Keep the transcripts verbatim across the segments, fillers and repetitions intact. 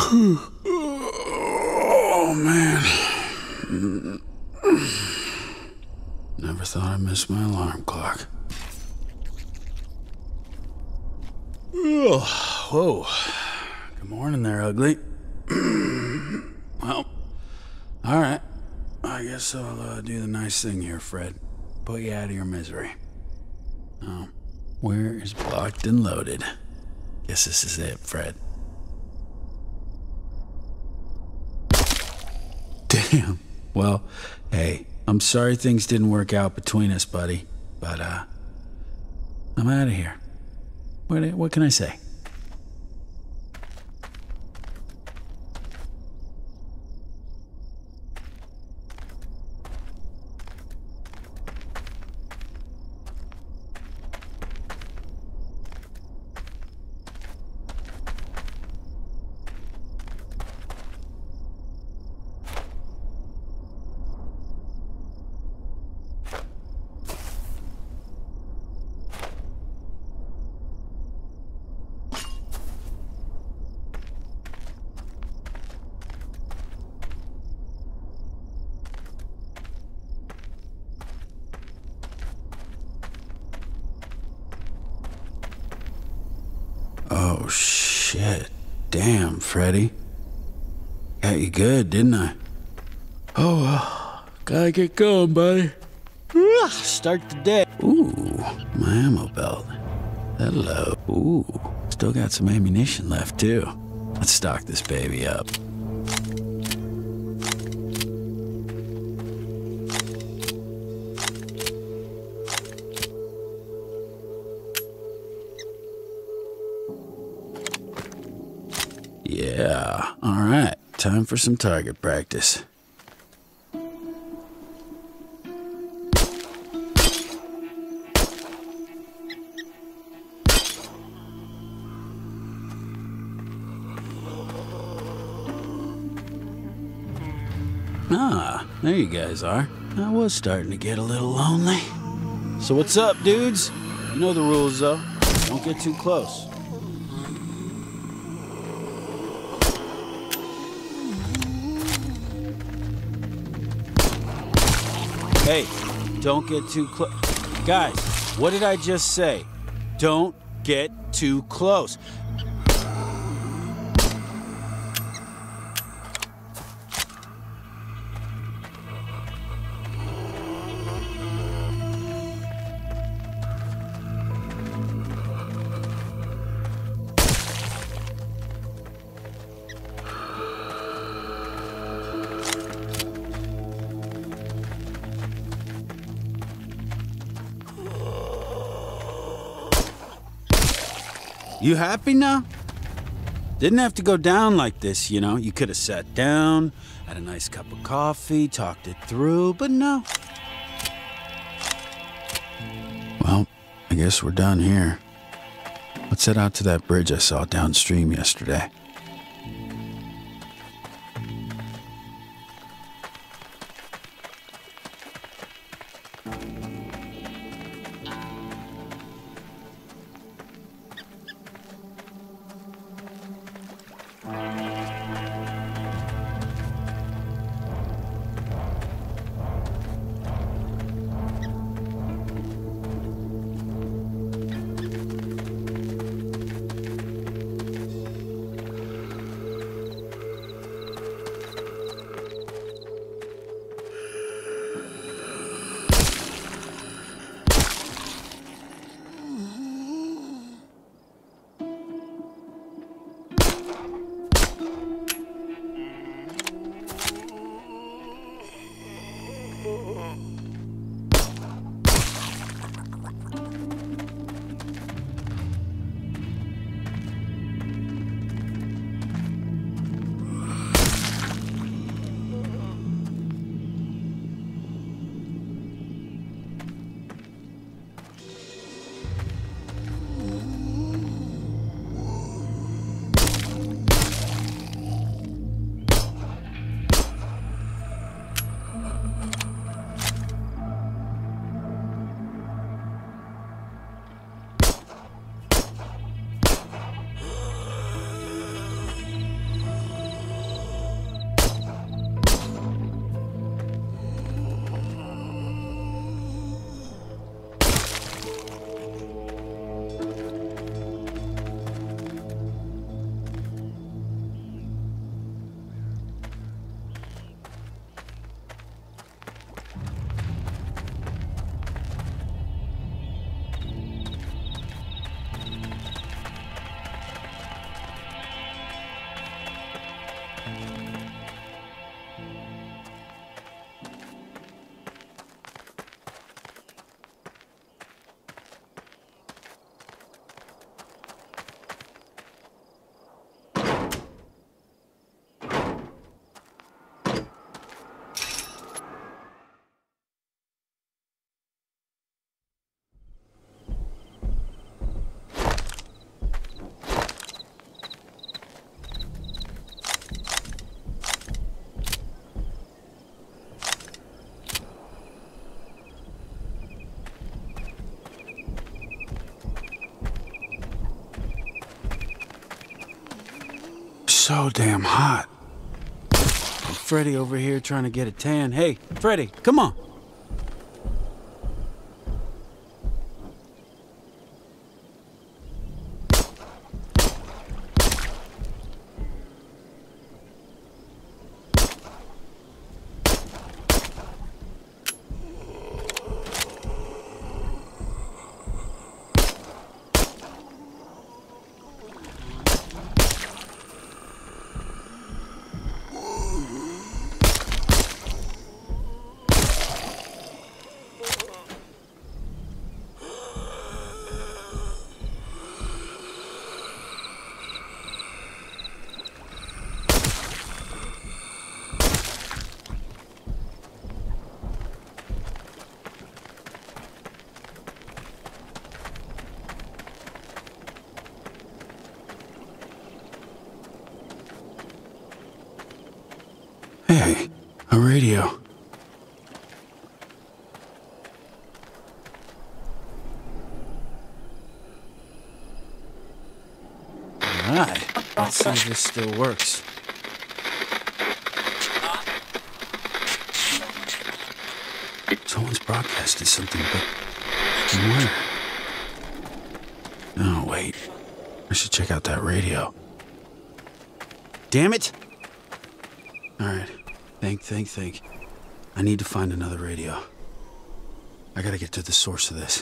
Oh, man. Never thought I'd miss my alarm clock. Whoa. Good morning there, ugly. Well, all right. I guess I'll uh, do the nice thing here, Fred. Put you out of your misery. Oh, where is blocked and loaded? Guess this is it, Fred. Damn. Well, hey, I'm sorry things didn't work out between us, buddy. But, uh, I'm out of here. What, what can I say? Oh, shit. Damn, Freddy. Got you good, didn't I? Oh, well. Gotta get going, buddy. Start the day. Ooh, my ammo belt. Hello. Ooh, still got some ammunition left, too. Let's stock this baby up. Yeah, all right. Time for some target practice. Ah, there you guys are. I was starting to get a little lonely. So what's up, dudes? You know the rules, though. Don't get too close. Hey, don't get too close. Guys, what did I just say? Don't get too close. You happy now? Didn't have to go down like this, you know. You could have sat down, had a nice cup of coffee, talked it through, but no. Well, I guess we're done here. Let's head out to that bridge I saw downstream yesterday. so damn hot. Freddy over here trying to get a tan. Hey, Freddy, come on. Hey, a radio. Alright, let's see if this still works. Someone's broadcasting something, but from where? Oh, wait. I should check out that radio. Damn it! Alright, think, think, think. I need to find another radio. I gotta get to the source of this.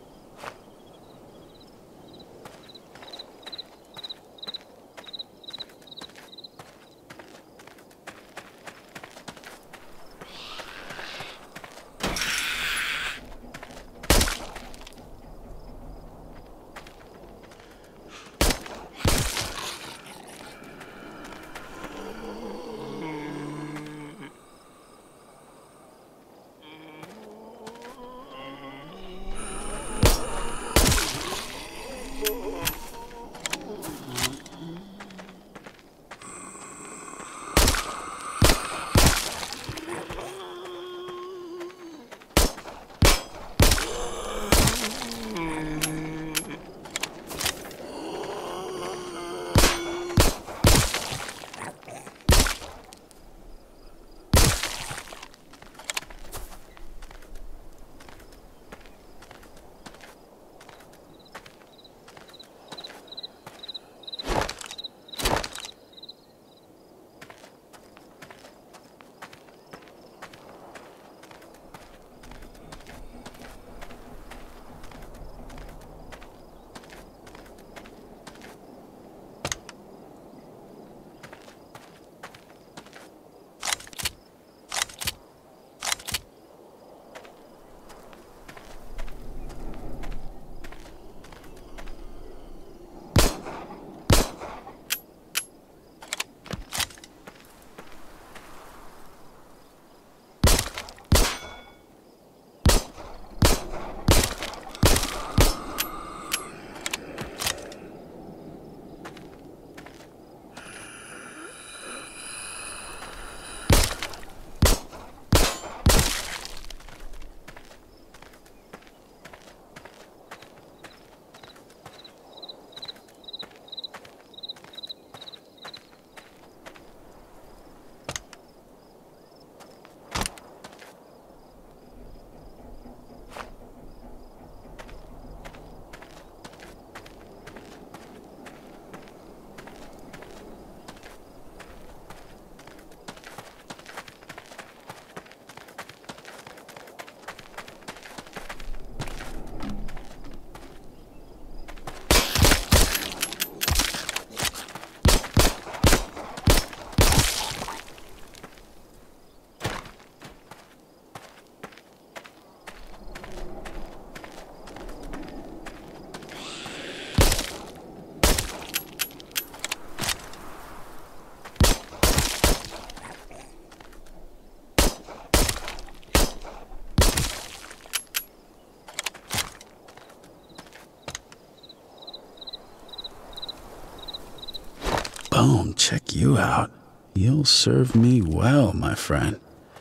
Boom, check you out. You'll serve me well, my friend.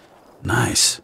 Nice.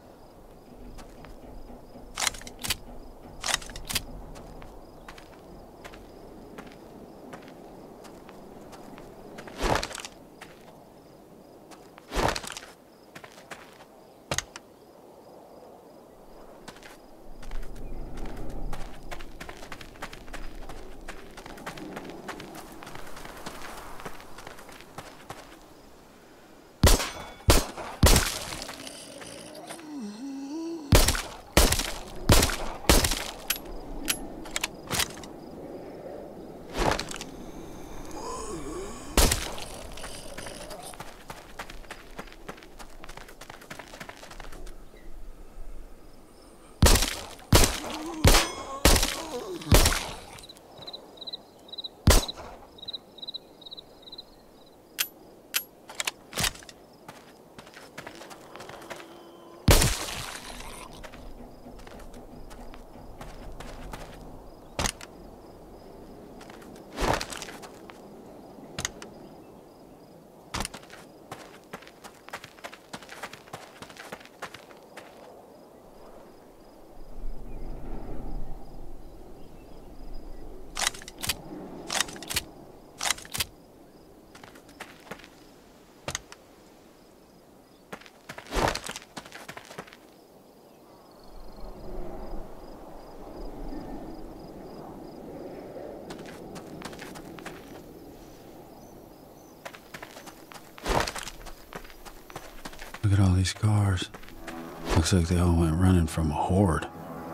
Look at all these cars. Looks like they all went running from a horde.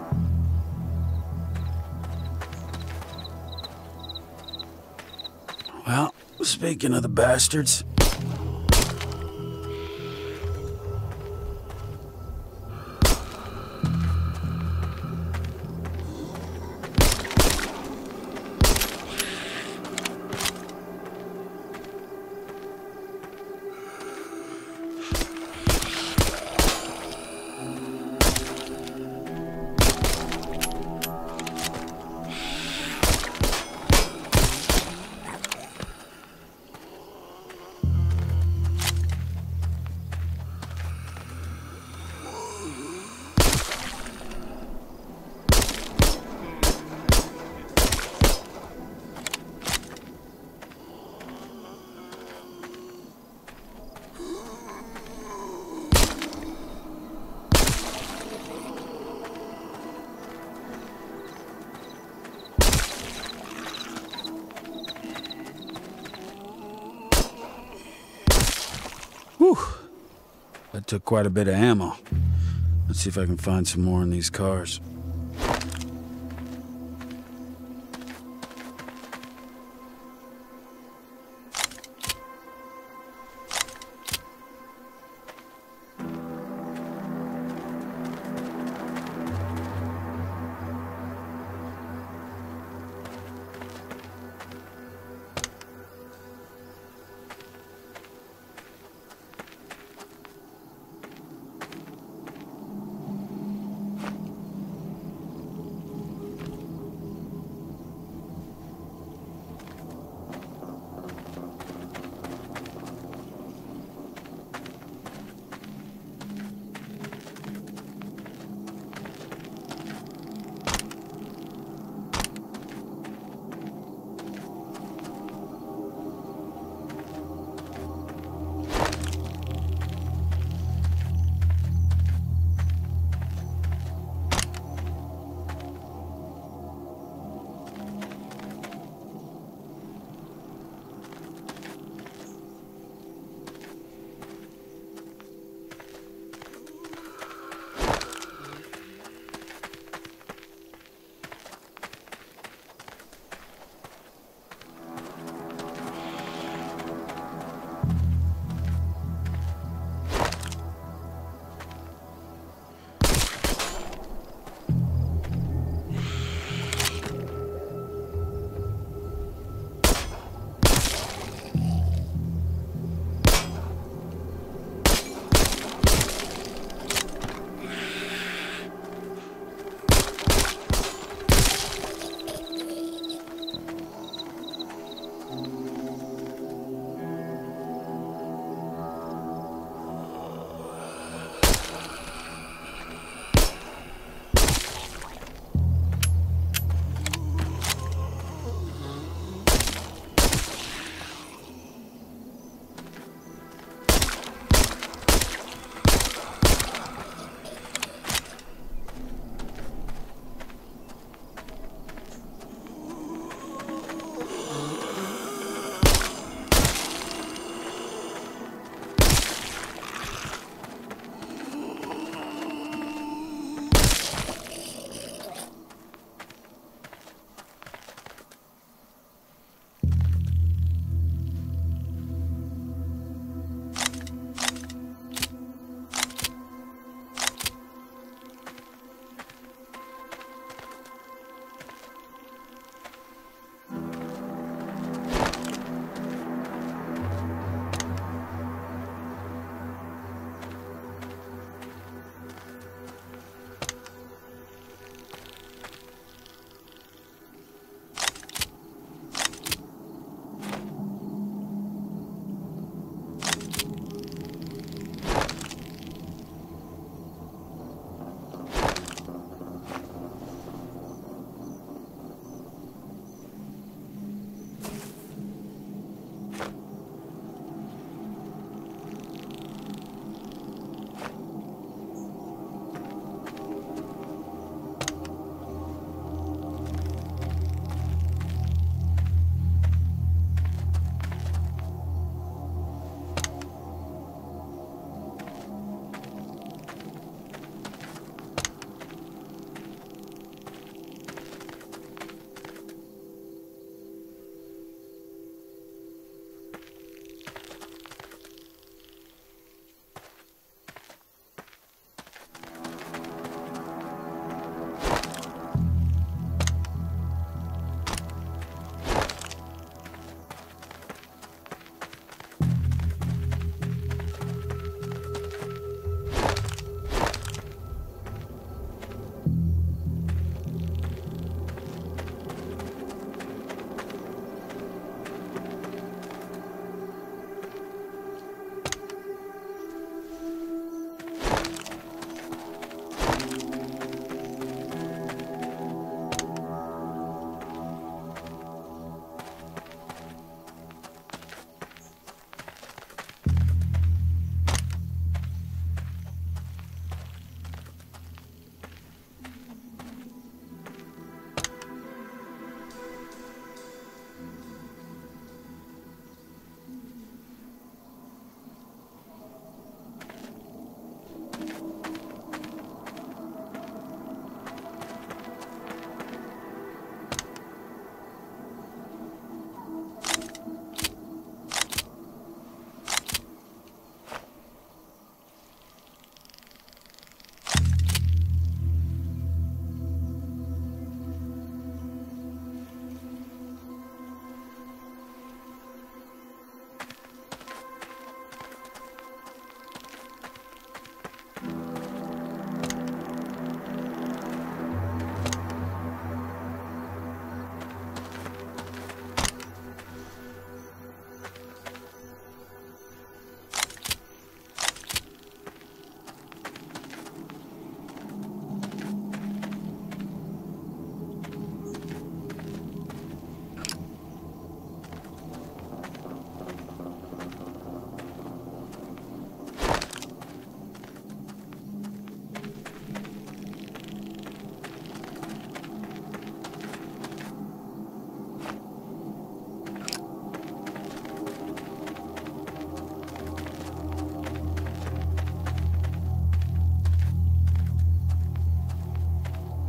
Well, speaking of the bastards... Whew. That took quite a bit of ammo. Let's see if I can find some more in these cars.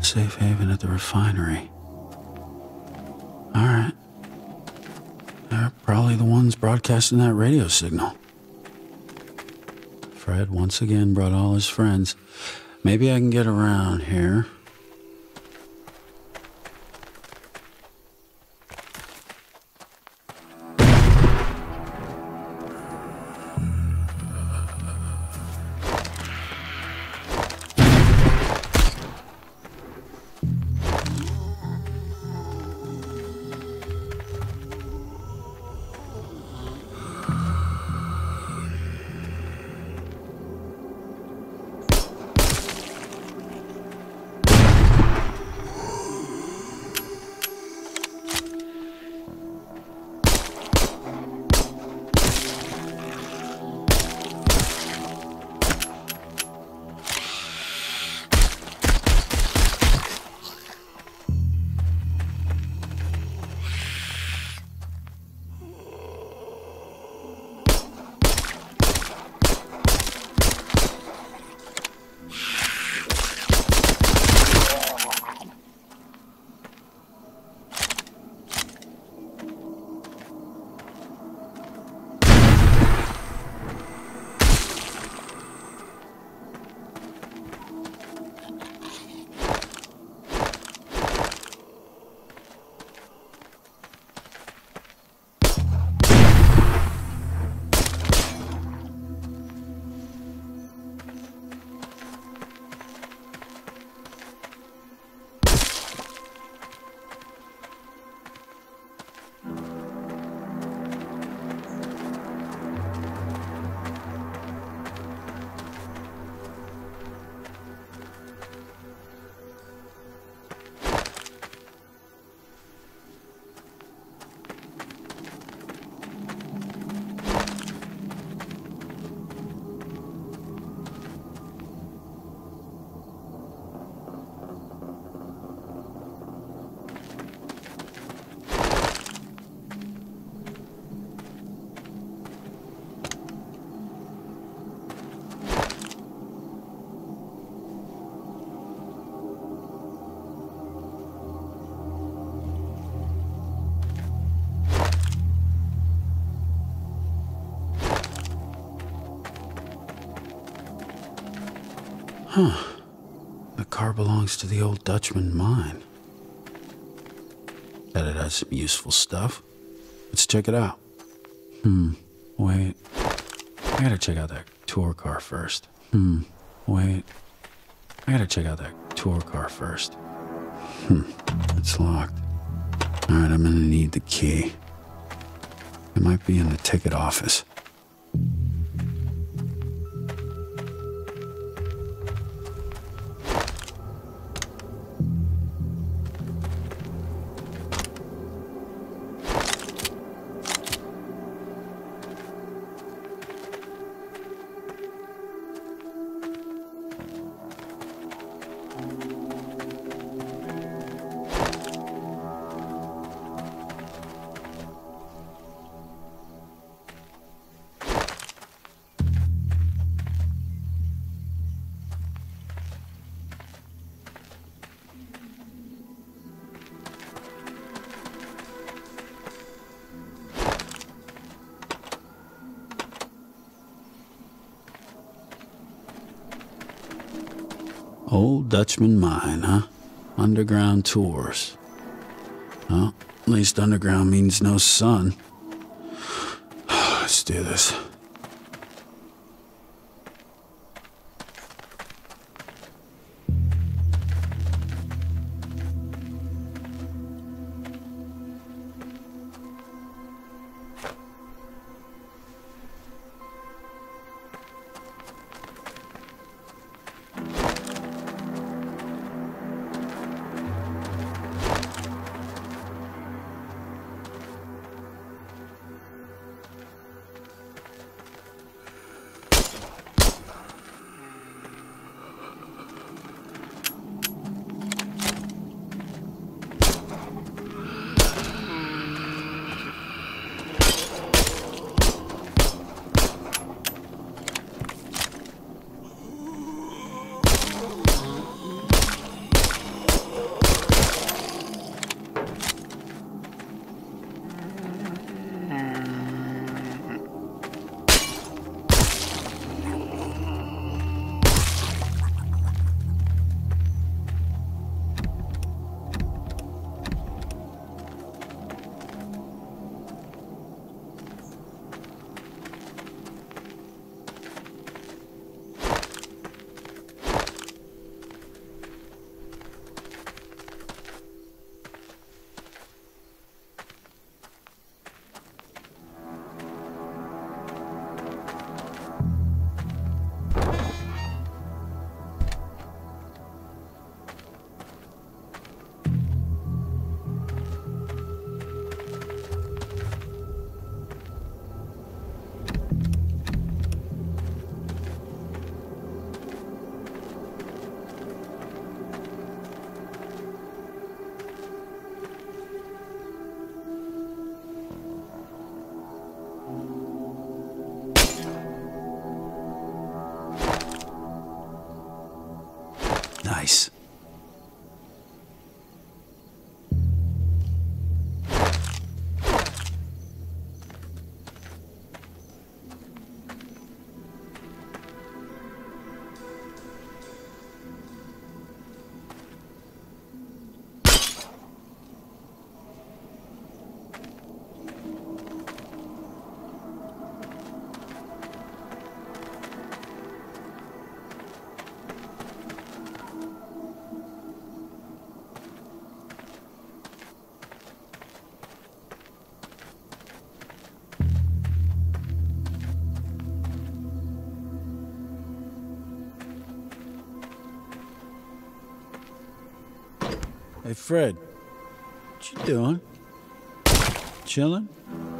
safe haven at the refinery. Alright. They're probably the ones broadcasting that radio signal. Fred once again brought all his friends. Maybe I can get around here. Huh. The car belongs to the old Dutchman mine. Bet it has some useful stuff. Let's check it out. Hmm. Wait. I gotta check out that tour car first. Hmm. Wait. I gotta check out that tour car first. Hmm. It's locked. Alright, I'm gonna need the key. It might be in the ticket office. Old Dutchman mine, huh? Underground tours. Well, at least underground means no sun. Let's do this. Nice. Hey, Fred, what you doing? Chilling?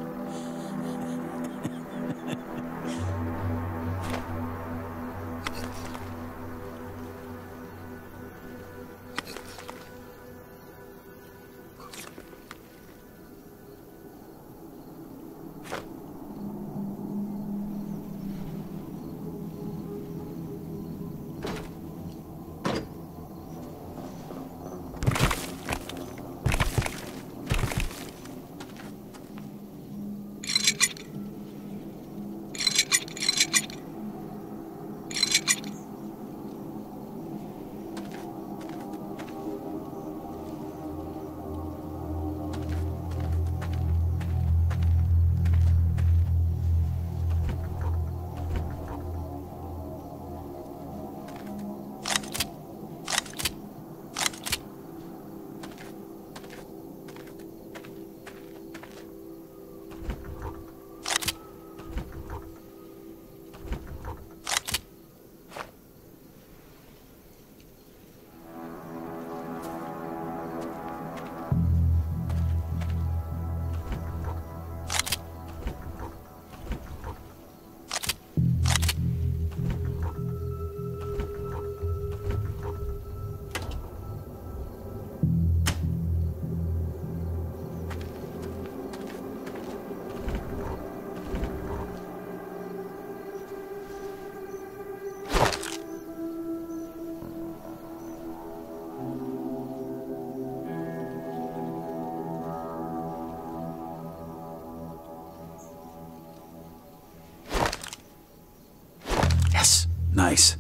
Yes, nice.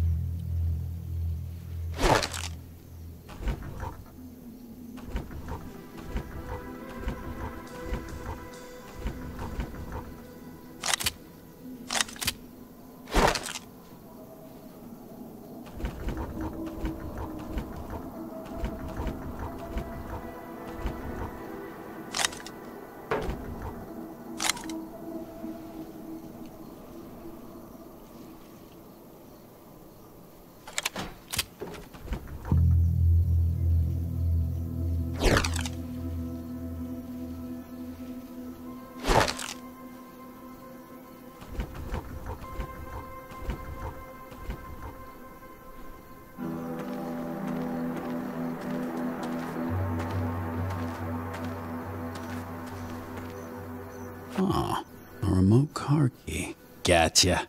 Oh, a remote car key. Gotcha.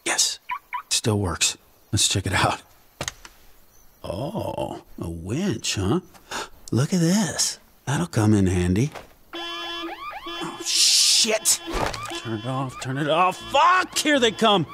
Yes, still works. Let's check it out. Oh, a winch, huh? Look at this. That'll come in handy. Oh, shit! Turn it off, turn it off. Fuck! Here they come!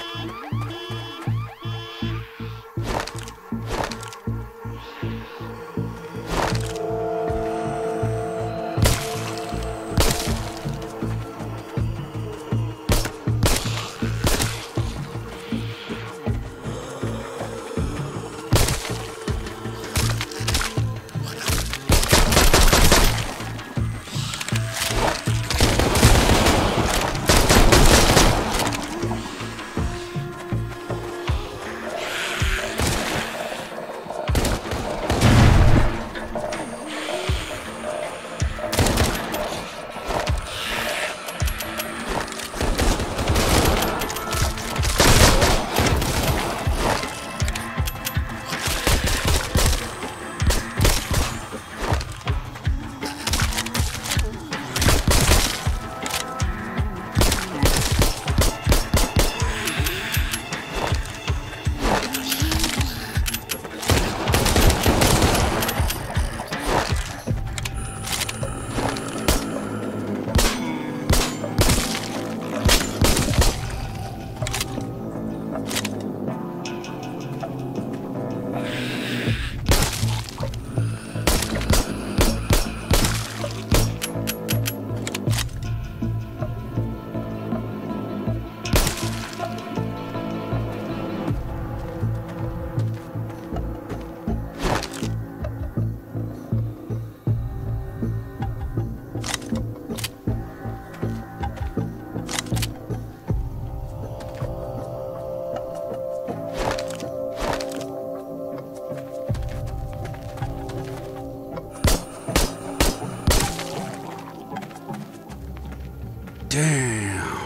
Damn.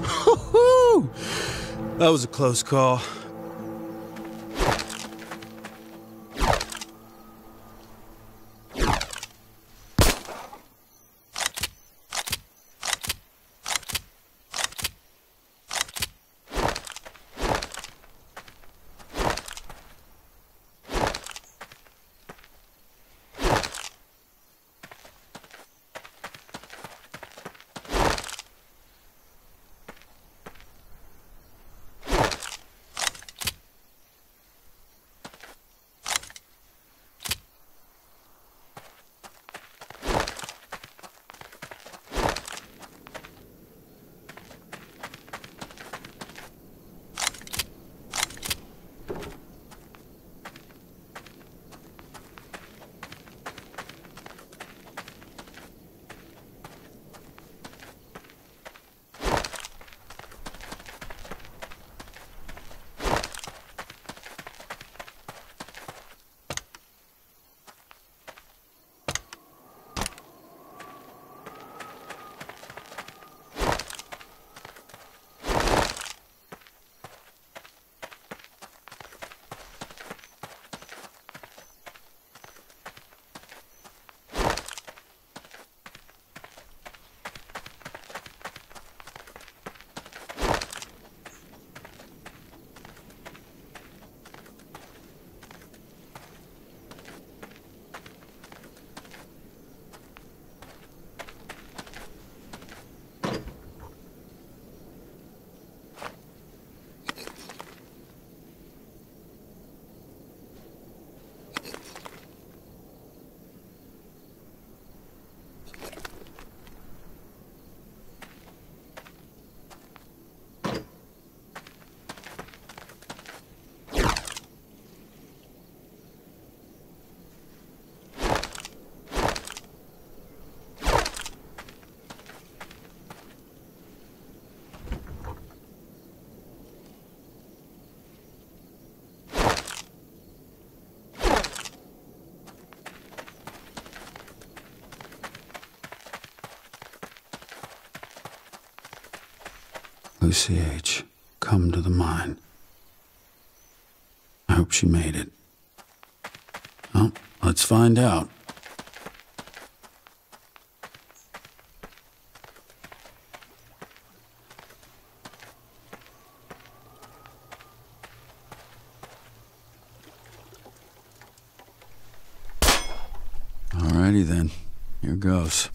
That was a close call. Lucy H. come to the mine. I hope she made it. Well, let's find out. goes.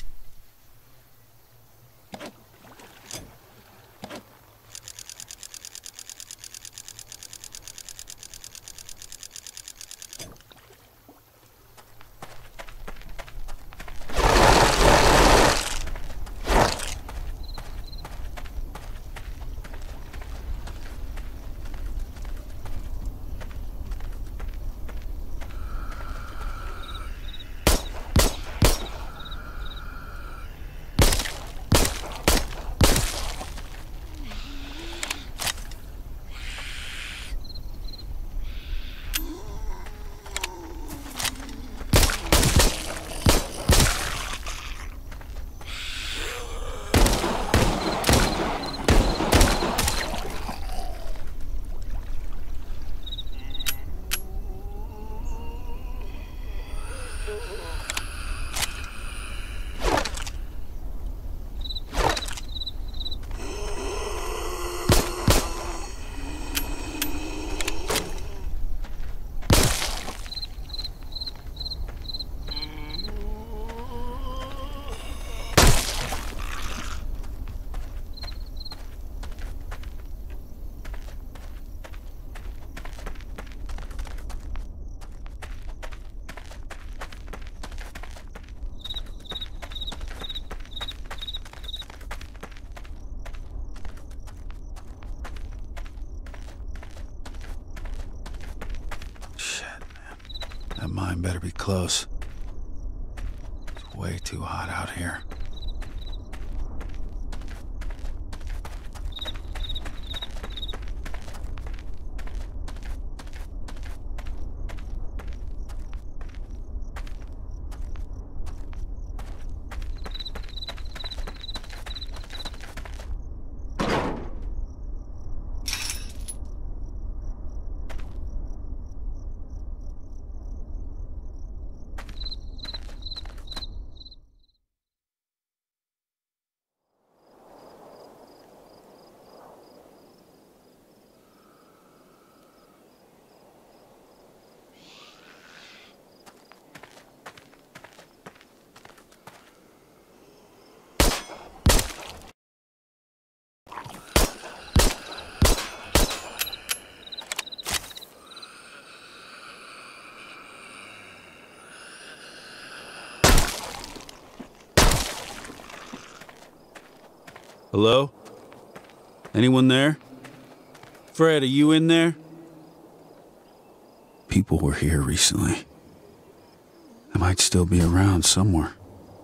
That mine better be close. It's way too hot out here. Hello? Anyone there? Fred, are you in there? People were here recently. They might still be around somewhere.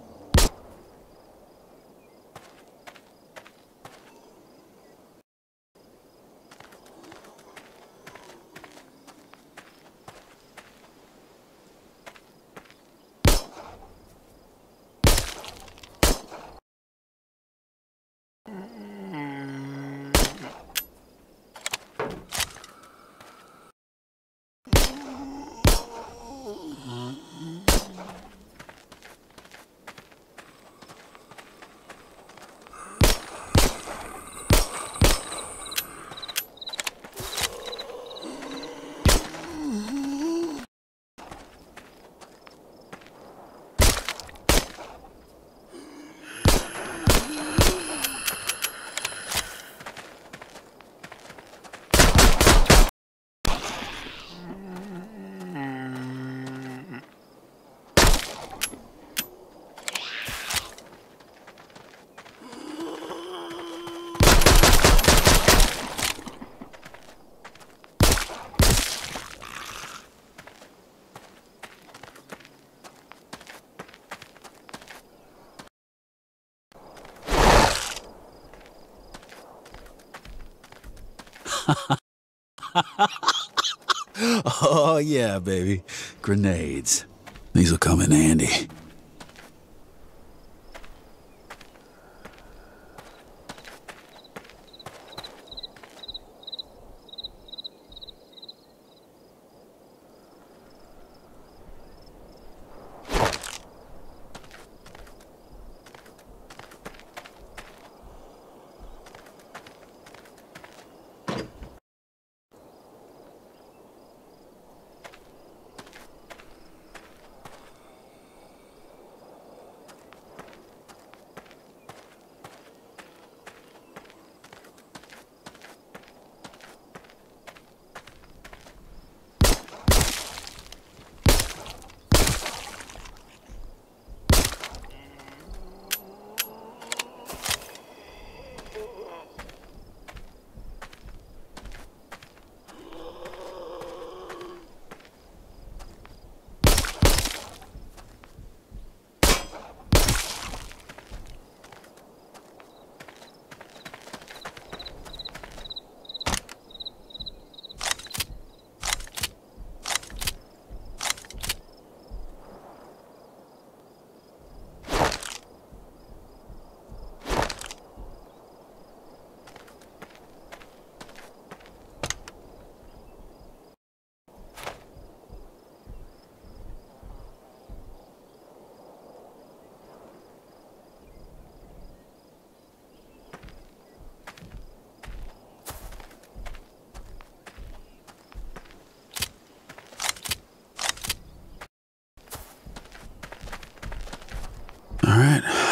Oh, yeah, baby. Grenades. These'll come in handy.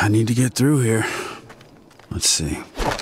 I need to get through here. Let's see.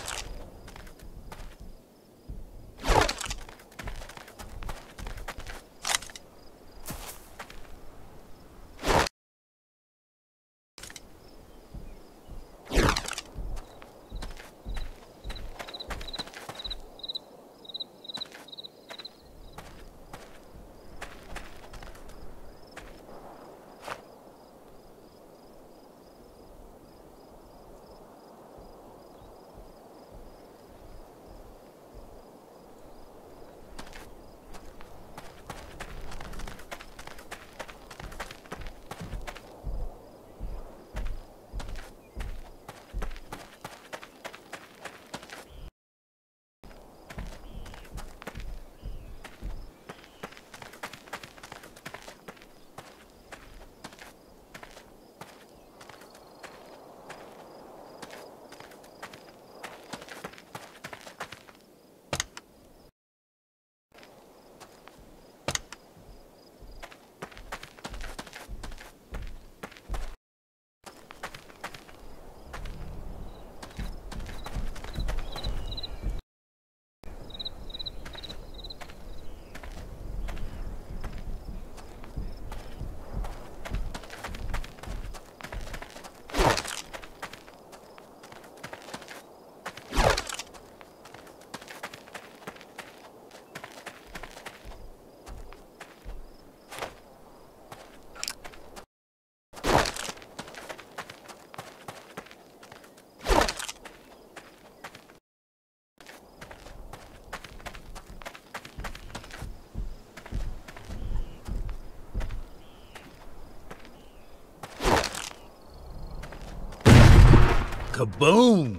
Kaboom!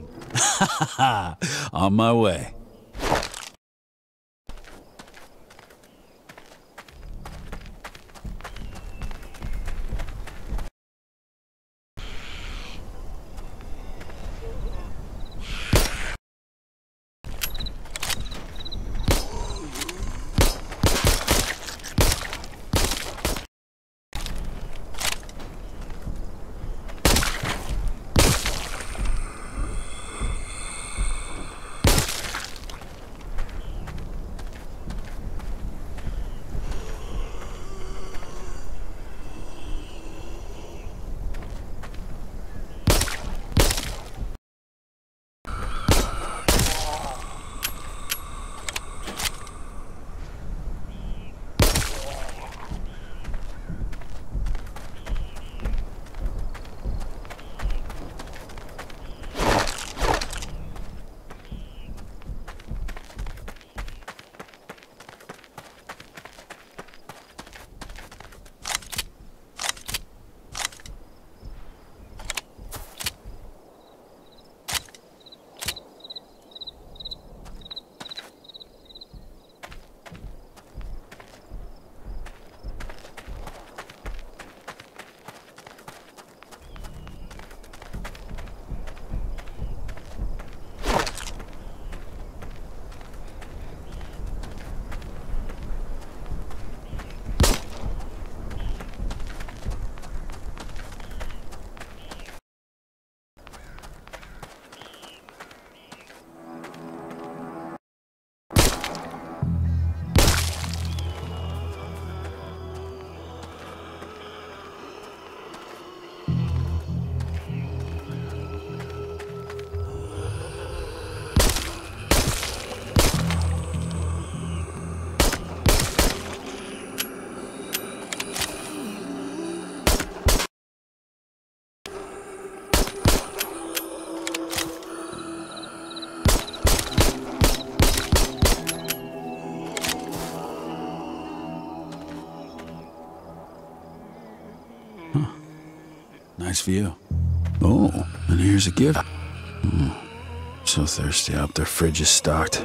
On my way. Nice view. Oh, and here's a gift. Mm, so thirsty. I hope their fridge is stocked.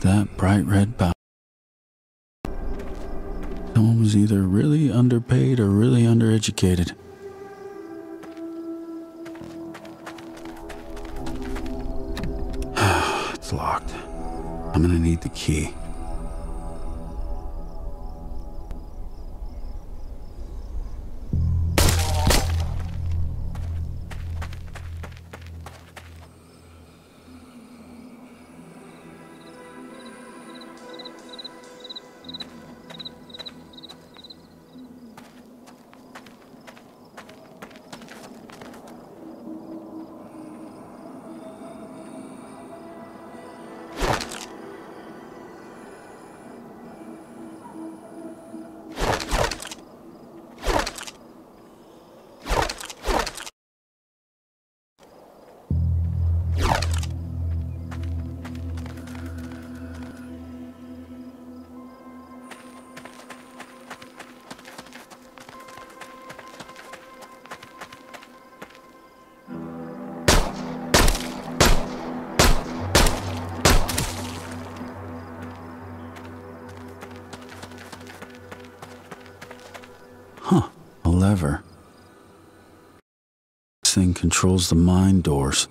that bright red bow. Someone was either really underpaid or really undereducated. It's locked. I'm gonna need the key. Huh, a lever. This thing controls the mine doors.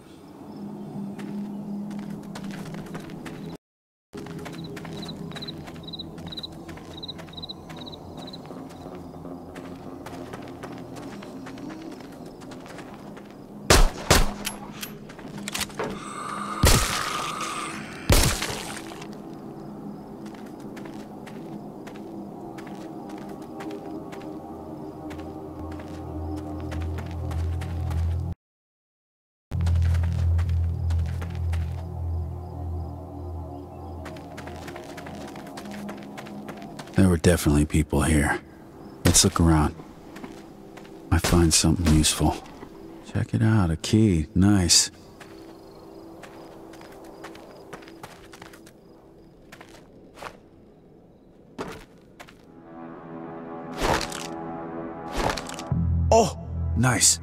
There were definitely people here. Let's look around. Might find something useful. Check it out, a key. Nice. Oh, nice.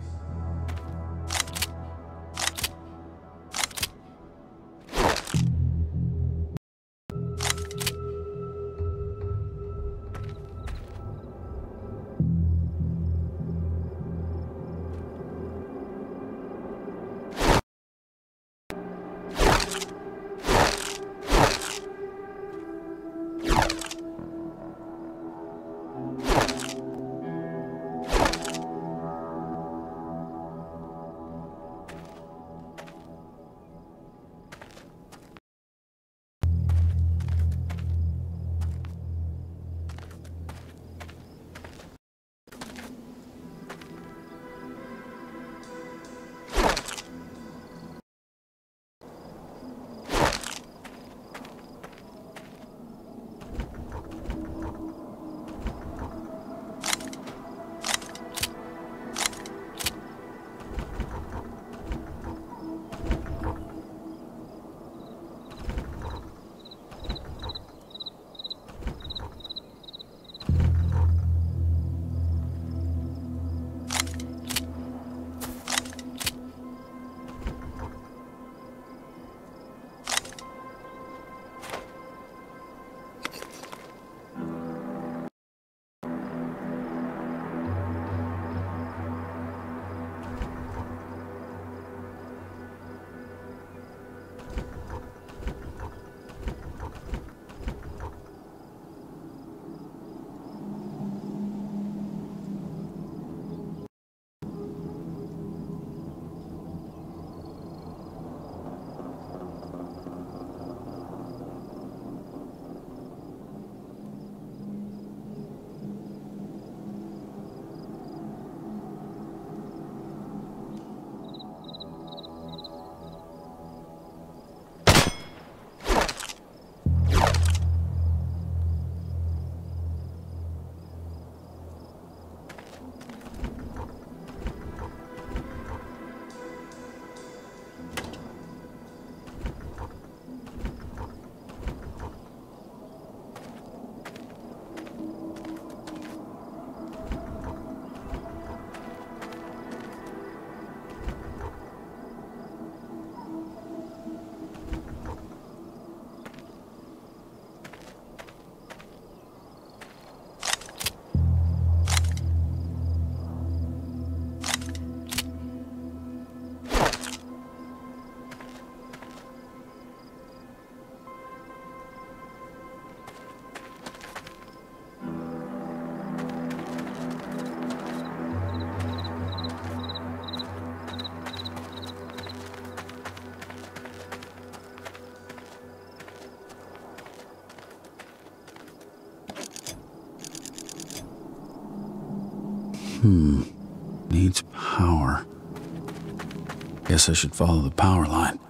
Hmm. Needs power. Guess I should follow the power line.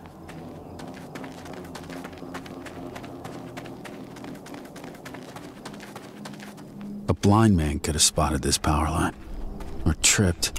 A blind man could have spotted this power line. Or tripped.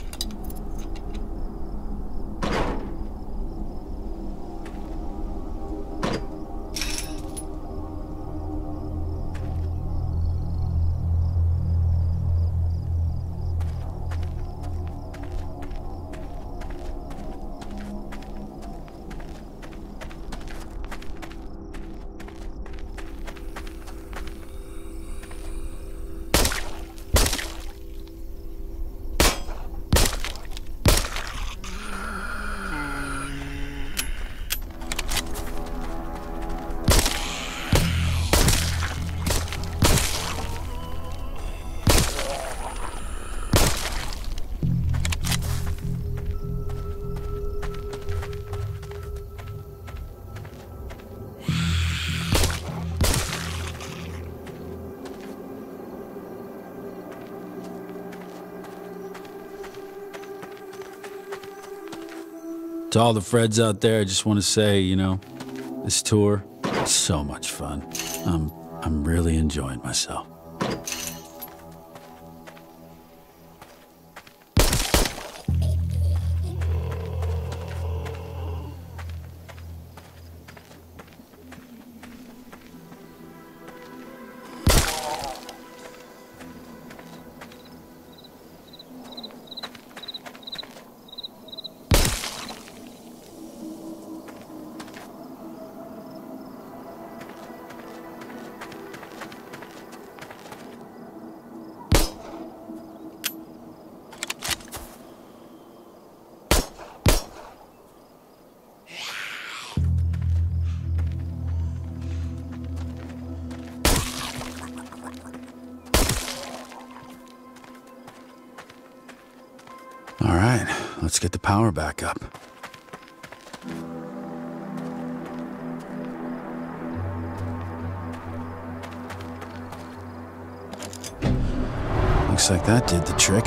To all the Freds out there, I just want to say, you know, this tour is so much fun. I'm, I'm really enjoying myself. All right, let's get the power back up. Looks like that did the trick.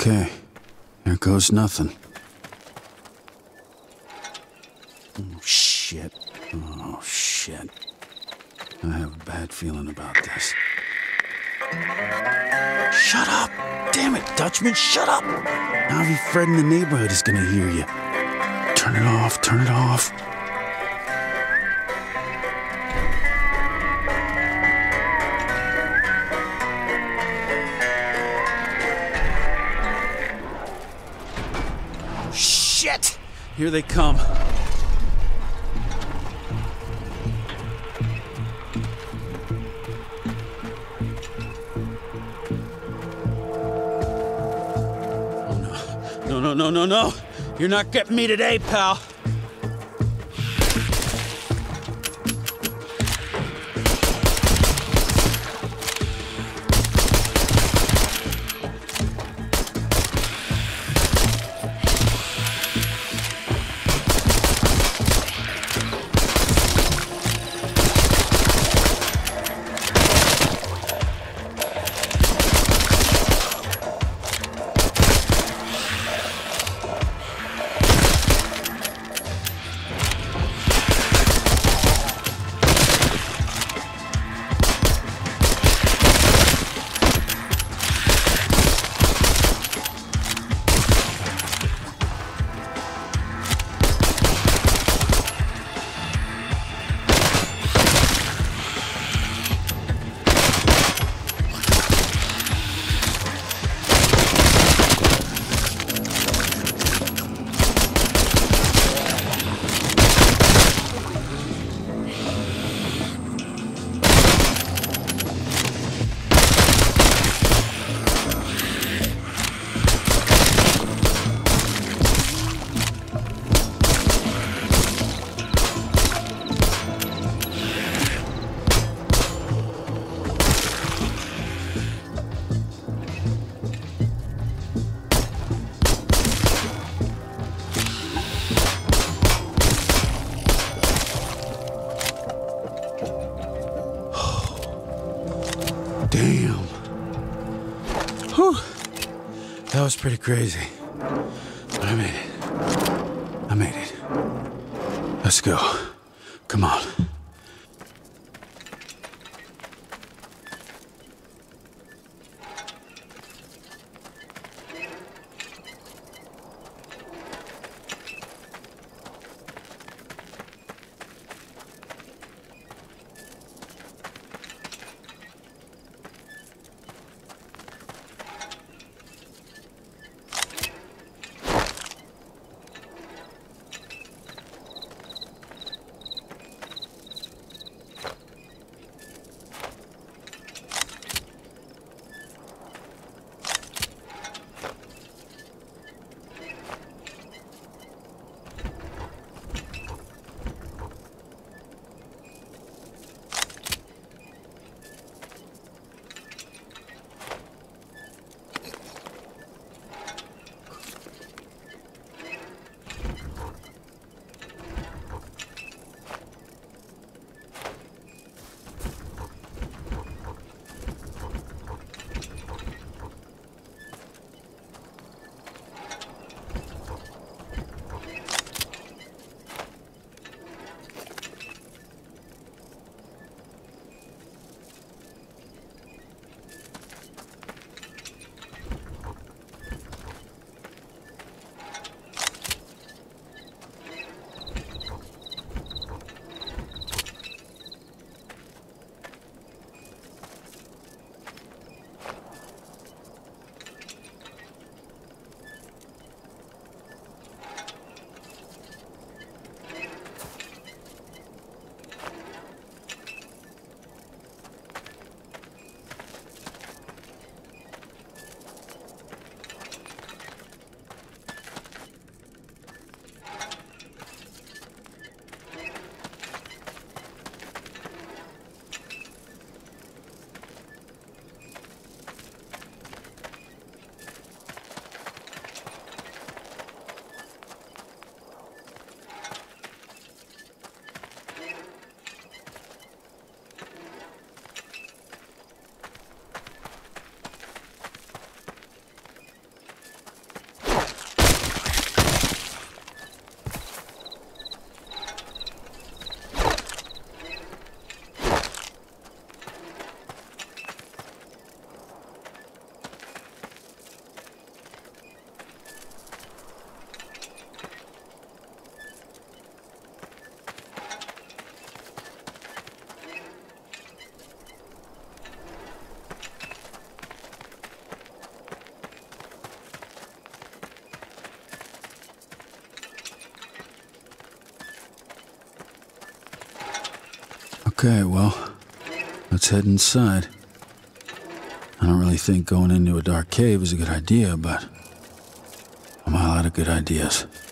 Okay, here goes nothing. Oh, shit. Oh, shit. I have a bad feeling about this. Shut up! Damn it, Dutchman, shut up! Now every Fred in the neighborhood is gonna hear you. Turn it off, turn it off. Shit! Here they come. No, no, no, no, no. You're not getting me today, pal. Damn. Whew. That was pretty crazy. But I made it. I made it. Let's go. Come on. Okay, well, let's head inside. I don't really think going into a dark cave is a good idea, but I'm all out of good ideas.